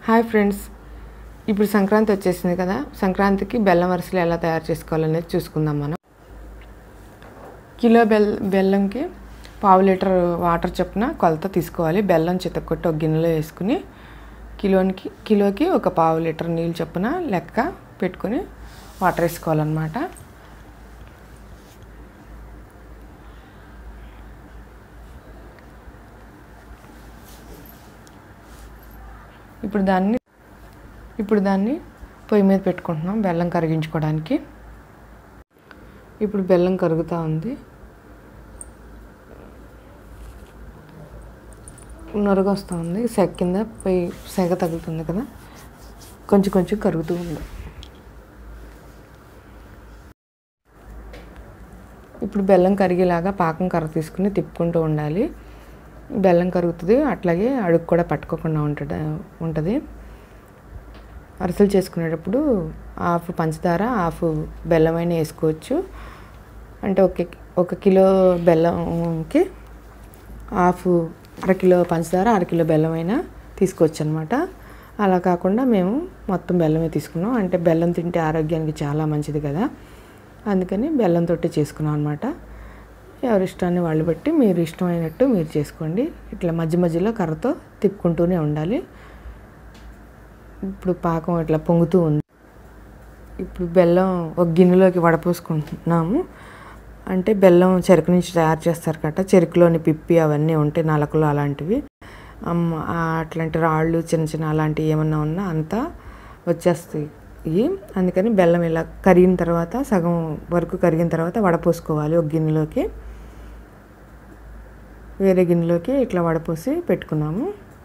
Hi friends, ఇప్పుడు సంక్రాంతి వచ్చేసింది కదా. సంక్రాంతికి బెల్లం అరిసెలు ఎలా తయారు చేసుకోవాలనేది చూసుకుందాం. మనం కిలో బెల్లంకి పావు లీటర్ వాటర్ చొప్పున కొలత తీసుకోవాలి. బెల్లం చితక్కొట్టి ఒక గిన్నెలో వేసుకుని కిలోకి ఒక పావు లీటర్ నీళ్ళు చొప్పున లెక్క పెట్టుకొని వాటర్ వేసుకోవాలన్నమాట. ఇప్పుడు దాన్ని పొయ్యి మీద పెట్టుకుంటున్నాం బెల్లం కరిగించుకోవడానికి. ఇప్పుడు బెల్లం కరుగుతూ ఉంది. నొరగ వస్తూ ఉంది. సెగ కింద పొయ్యి సెగ తగులుతుంది కదా, కొంచెం కొంచెం కరుగుతూ ఉంది. ఇప్పుడు బెల్లం కరిగేలాగా పాకం కర్ర తీసుకుని తిప్పుకుంటూ ఉండాలి. బెల్లం కరుగుతుంది, అట్లాగే అడుగు కూడా పట్టుకోకుండా ఉంటుంది. అరిసెలు చేసుకునేటప్పుడు హాఫ్ పంచదార హాఫ్ బెల్లమైనా వేసుకోవచ్చు. అంటే ఒక కిలో బెల్లంకి అరకిలో పంచదార అరకిలో బెల్లమైనా తీసుకోవచ్చు అనమాట. అలా కాకుండా మేము మొత్తం బెల్లమే తీసుకున్నాం. అంటే బెల్లం తింటే ఆరోగ్యానికి చాలా మంచిది కదా, అందుకని బెల్లంతో చేసుకున్నాం అనమాట. ఎవరి ఇష్టాన్ని వాళ్ళు బట్టి మీరు ఇష్టమైనట్టు మీరు చేసుకోండి. ఇట్లా మధ్య మధ్యలో కర్రతో తిప్పుకుంటూనే ఉండాలి. ఇప్పుడు పాకం ఇట్లా పొంగుతూ ఉంది. ఇప్పుడు బెల్లం ఒక గిన్నెలోకి వడపోసుకుంటున్నాము. అంటే బెల్లం చెరుకు నుంచి తయారు చేస్తారు కదా, చెరుకులోని పిప్పి అవన్నీ ఉంటాయి, నలకలు అలాంటివి, అట్లాంటి రాళ్ళు చిన్న చిన్న అలాంటివి ఏమన్నా ఉన్నా అంతా వచ్చేస్తాయి. అందుకని బెల్లం ఇలా కరిగిన తర్వాత సగం వరకు కరిగిన తర్వాత వడపోసుకోవాలి. ఒక గిన్నెలోకి వేరే గిన్నెలోకి ఇట్లా వడపోసి పెట్టుకున్నాము.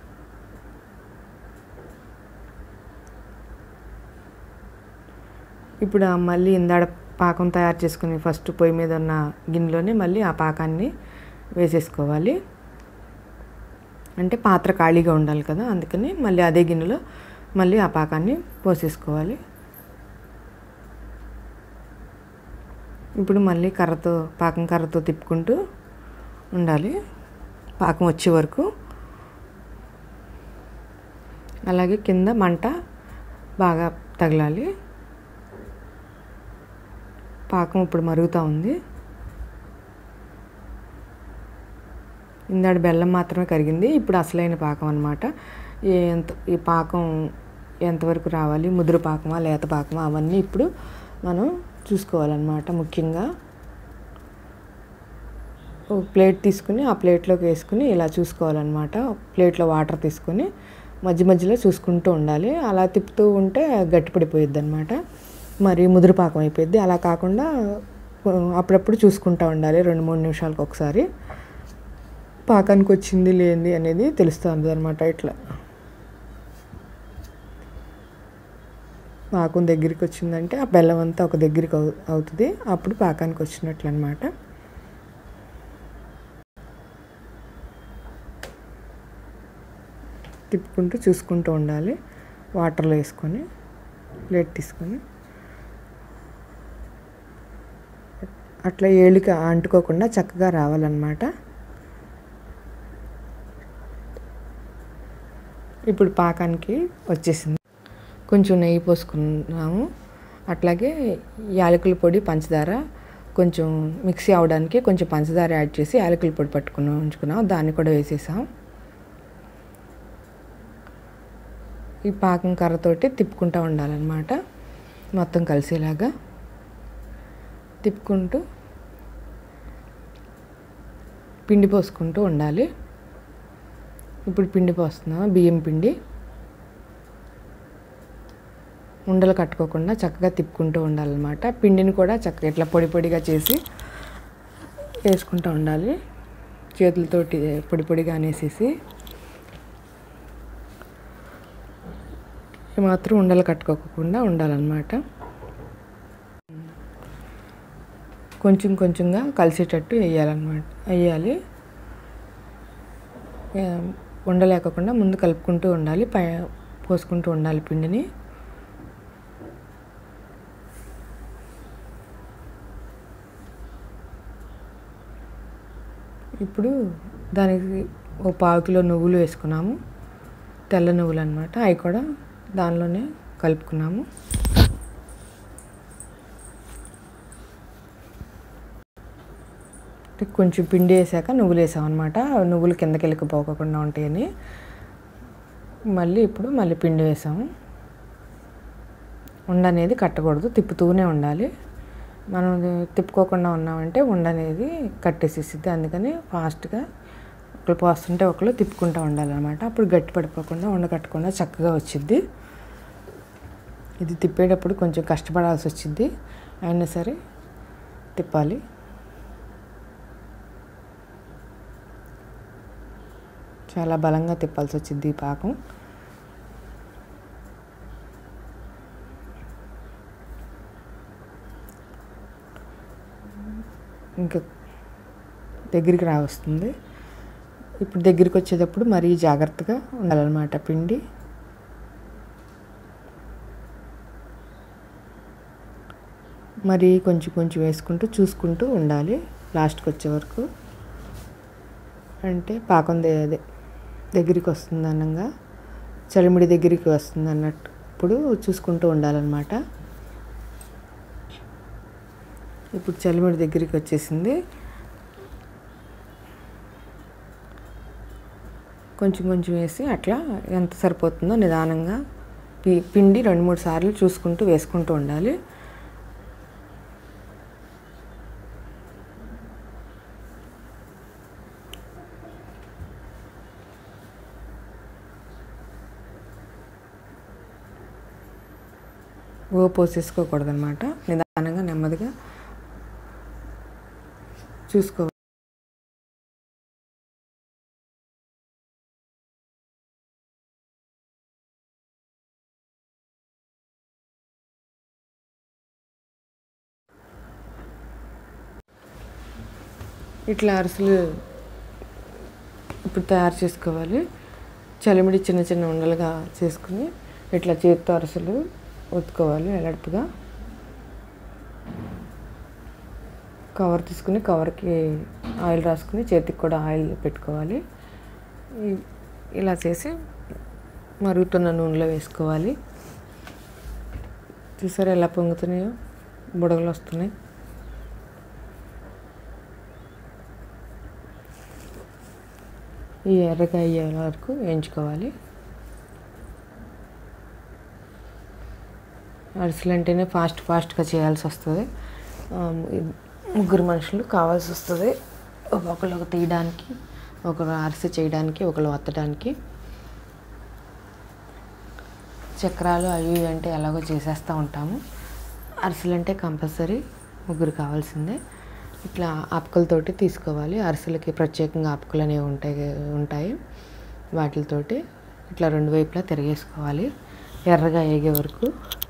ఇప్పుడు మళ్ళీ ఇందాడ పాకం తయారు చేసుకుని ఫస్ట్ పొయ్యి మీద ఉన్న గిన్నెలోనే మళ్ళీ ఆ పాకాన్ని వేసేసుకోవాలి. అంటే పాత్ర ఖాళీగా ఉండాలి కదా, అందుకని మళ్ళీ అదే గిన్నెలో మళ్ళీ ఆ పాకాన్ని పోసేసుకోవాలి. ఇప్పుడు మళ్ళీ పాకం కర్రతో తిప్పుకుంటూ ఉండాలి పాకం వచ్చే వరకు. అలాగే కింద మంట బాగా తగలాలి. పాకం ఇప్పుడు మరుగుతూ ఉంది. ఇందాడ బెల్లం మాత్రమే కరిగింది. ఇప్పుడు అసలైన పాకం అన్నమాట. ఈ పాకం ఎంతవరకు రావాలి, ముదురు పాకమా లేత పాకమా అవన్నీ ఇప్పుడు మనం చూసుకోవాలన్నమాట. ముఖ్యంగా ఒక ప్లేట్ తీసుకుని ఆ ప్లేట్లోకి వేసుకుని ఇలా చూసుకోవాలన్నమాట. ప్లేట్లో వాటర్ తీసుకొని మధ్య మధ్యలో చూసుకుంటూ ఉండాలి. అలా తిప్పుతూ ఉంటే గట్టిపడిపోయిద్ది అనమాట, మరి ముదురు పాకం అయిపోయింది. అలా కాకుండా అప్పుడప్పుడు చూసుకుంటూ ఉండాలి. 2-3 నిమిషాలకు ఒకసారి పాకానికి వచ్చింది లేనిది అనేది తెలుస్తుంది అనమాట. ఇట్లా పాకం దగ్గరికి వచ్చిందంటే ఆ బెల్లం అంతా ఒక దగ్గరికి అవుతుంది, అప్పుడు పాకానికి వచ్చినట్లు అనమాట. తిప్పుకుంటూ చూసుకుంటూ ఉండాలి. వాటర్లో వేసుకొని ప్లేట్ తీసుకొని అట్లా ఏళ్ళకి అంటుకోకుండా చక్కగా రావాలన్నమాట. ఇప్పుడు పాకానికి వచ్చేసింది. కొంచెం నెయ్యి పోసుకున్నాము. అట్లాగే యాలకుల పొడి పంచదార కొంచెం మిక్సీ అవడానికి కొంచెం పంచదార యాడ్ చేసి యాలకుల పొడి ఉంచుకున్నాం, దాన్ని కూడా వేసేసాం. ఈ పాకం కర్రతోటి తిప్పుకుంటూ ఉండాలన్నమాట, మొత్తం కలిసేలాగా తిప్పుకుంటూ పిండి పోసుకుంటూ ఉండాలి. ఇప్పుడు పిండి పోస్తున్నాం, బియ్యం పిండి. ఉండలు కట్టుకోకుండా చక్కగా తిప్పుకుంటూ ఉండాలన్నమాట. పిండిని కూడా చక్కగా ఇట్లా పొడి పొడిగా చేసి వేసుకుంటూ ఉండాలి. చేతులతోటి పొడి పొడిగా అనేసేసి మాత్రం ఉండలు కట్టుకోకుండా ఉండాలన్నమాట. కొంచెం కొంచెంగా కలిసేటట్టు వేయాలి. ఉండలేకుండా ముందు కలుపుకుంటూ ఉండాలి, పోసుకుంటూ ఉండాలి పిండిని. ఇప్పుడు దానికి ఒక 1/4 కిలో నువ్వులు వేసుకున్నాము. తెల్ల నువ్వులు అనమాట, అవి కూడా దానిలోనే కలుపుకున్నాము. కొంచెం పిండి వేసాక నువ్వులు వేసాం అనమాట, నువ్వులు కిందకి వెళ్ళిపోకుండా ఉంటాయని. మళ్ళీ ఇప్పుడు పిండి వేసాము. ఉండ అనేది కట్టకూడదు, తిప్పుతూనే ఉండాలి. మనం తిప్పుకోకుండా ఉన్నామంటే ఉండ అనేది కట్టేసేసిద్ది. అందుకని ఫాస్ట్గా ఒకళ్ళు పోస్తుంటే ఒకళ్ళు తిప్పుకుంటూ ఉండాలన్నమాట. అప్పుడు గట్టి పడిపోకుండా ఉండ కట్టకుండా చక్కగా వచ్చిద్ది. ఇది తిప్పేటప్పుడు కొంచెం కష్టపడాల్సి వచ్చింది, అయినా సరే తిప్పాలి. చాలా బలంగా తిప్పాల్సి వచ్చింది ఈ పాకం. ఇంకా దగ్గరికి రావస్తుంది. ఇప్పుడు దగ్గరికి వచ్చేటప్పుడు మరీ జాగ్రత్తగా ఉండాలన్నమాట పిండి. మరి కొంచెం కొంచెం వేసుకుంటూ చూసుకుంటూ ఉండాలి లాస్ట్కి వచ్చే వరకు. అంటే పాకం దగ్గరికి వస్తుంది అనంగా, చలిమిడి దగ్గరికి వస్తుంది అన్నప్పుడు చూసుకుంటూ ఉండాలన్నమాట. ఇప్పుడు చలిమిడి దగ్గరికి వచ్చేసింది. కొంచెం కొంచెం వేసి అట్లా ఎంత సరిపోతుందో నిదానంగా పిండి 2-3 సార్లు చూసుకుంటూ వేసుకుంటూ ఉండాలి. పోసేసుకోకూడదు అనమాట, నిదానంగా నెమ్మదిగా చూసుకోవాలి. ఇట్లా అరిసెలు ఇప్పుడు తయారు చేసుకోవాలి. చలిమిడి చిన్న చిన్న ఉండలుగా చేసుకుని ఇట్లా చేతితో అరిసెలు ఒత్తుకోవాలి ఎలర్ట్గా. కవర్ తీసుకుని కవర్కి ఆయిల్ రాసుకుని చేతికి కూడా ఆయిల్ పెట్టుకోవాలి. ఇలా చేసి మరుగుతున్న నూనెలో వేసుకోవాలి. చూసారా ఎలా పొంగుతున్నాయో, బుడగలు వస్తున్నాయి. ఈ ఎర్రగా అయ్యే వరకు వేయించుకోవాలి. అరిసెలు అంటేనే ఫాస్ట్గా చేయాల్సి వస్తుంది. 3 మనుషులు కావాల్సి వస్తుంది, ఒకళ్ళు తీయడానికి, ఒకరు అరిసె చేయడానికి, ఒకళ్ళు వత్తడానికి. చక్రాలు అవి అంటే ఎలాగో చేసేస్తూ ఉంటాము. అరిసెలు అంటే కంపల్సరీ 3 కావాల్సిందే. ఇట్లా ఆపుకలతోటి తీసుకోవాలి. అరిసెలకి ప్రత్యేకంగా ఆపుకలు అనేవి ఉంటాయి. వాటితోటి ఇట్లా 2 వైపులా తిరిగేసుకోవాలి ఎర్రగా వేగే వరకు.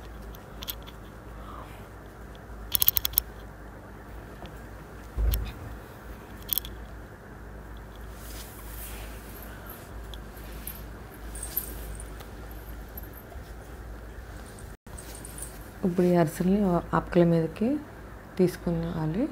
ఇప్పుడు ఈ అరిసెల్ని ఆపుకల మీదకి తీసుకుని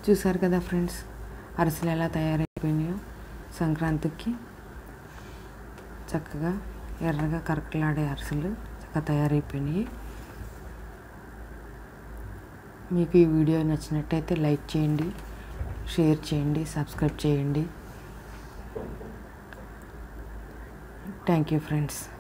చూసారు కదా ఫ్రెండ్స్, అరిసెలు ఎలా తయారైపోయినాయో. సంక్రాంతికి చక్కగా ఎర్రగా కరకలాడే అరిసెలు చక్కగా తయారైపోయినాయి. మీకు ఈ వీడియో నచ్చినట్టయితే లైక్ చేయండి, షేర్ చేయండి, సబ్స్క్రైబ్ చేయండి. Thank you friends.